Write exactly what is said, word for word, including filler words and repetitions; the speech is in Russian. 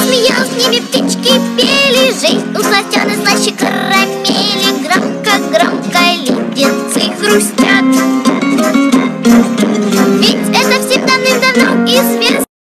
смеялась, с ними птички пели. Жизнь у сластены слаще карамели. Грамм